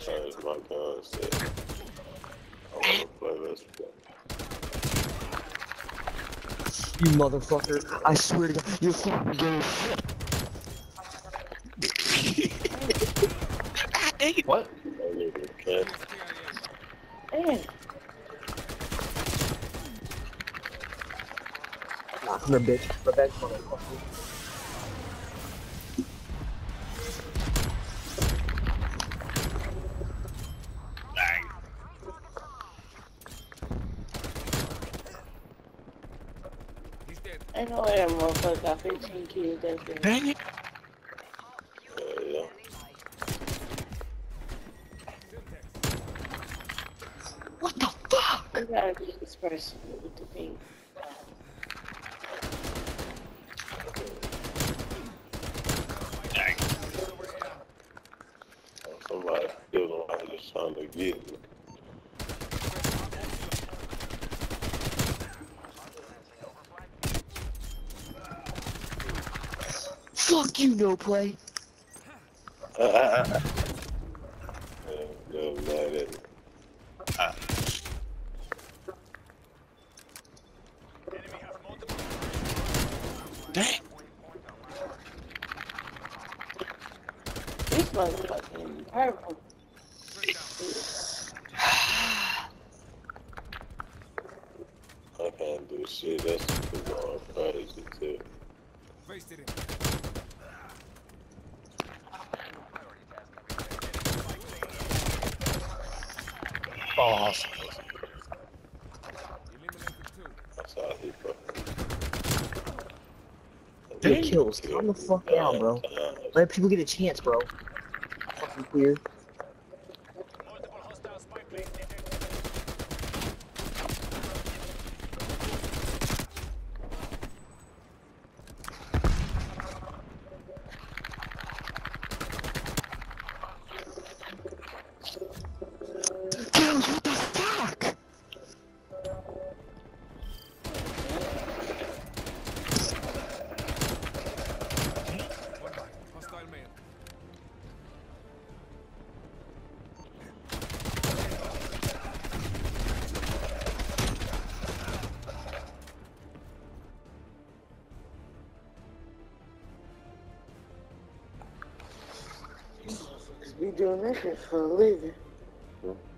As my gun said, I wanna play this game. You motherfucker. I swear to God, you're fucking gay. God dang it. What? Okay. Damn. Nah, come here, bitch. Revenge, motherfucker. Ain't no way that motherfucker got 15 kills that day. Dang it. Yeah. What the fuck? You gotta be this person with the pink. Dang. Somebody still don't like just trying to get me. Fuck you, no play. Yeah, mad at me. Dang. This motherfucking purple. I can't do shit. That's going crazy too. Awesome. That's how he fucking. Your kills. Calm the fuck down, bro. Let people get a chance, bro. Fucking weird. Kills, what the fuck? Be doing this shit for a living.